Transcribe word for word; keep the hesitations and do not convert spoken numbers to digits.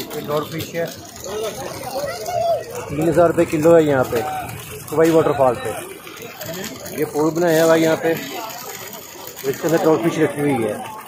ये dog fish है, तीन हज़ार रुपये किलो है यहाँ पे सुवाई वाटरफॉल पे। ये पूल बनाया हुआ है यहाँ पे, इसके अंदर डॉग फिश रखी हुई है।